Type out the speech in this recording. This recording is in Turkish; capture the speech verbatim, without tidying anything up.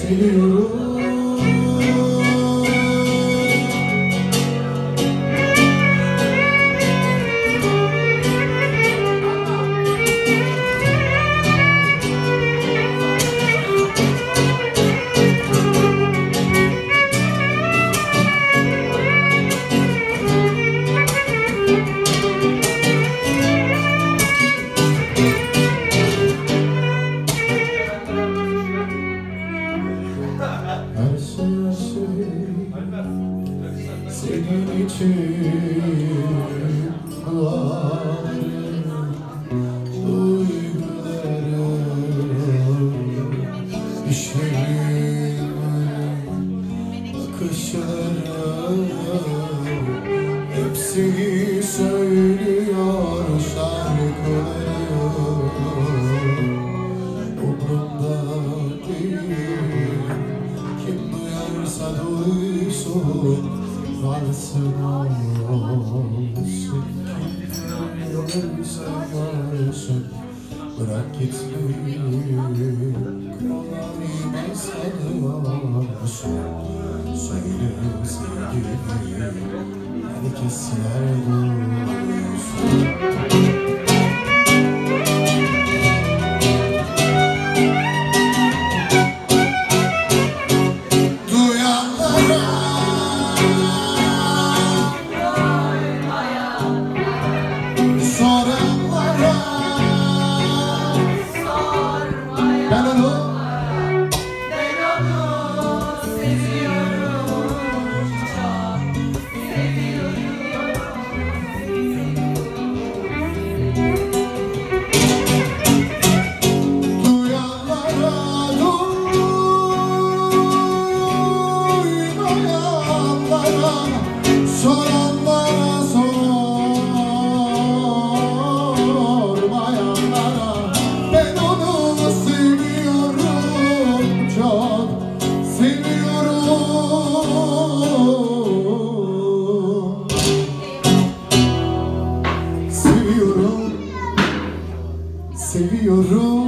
seviyorum. Her şey senin için var. Duygularım, düşlerim, bakışlarım hepsini söylüyor şarkılarım. Umrumda değil, kim duyarsa duysun, varsın olsun. Kim yanırsa yansın, bırak gitmeyi, krallarıma sanıyorsun. Söyle sevgilim, herkesler duysun. Ben onu, ben onu seviyorum, çok seviyorum. duyanlara duymayanlara, soranlara sormayanlara, ben onu seviyorum, çok seviyorum. Seviyorum, seviyorum.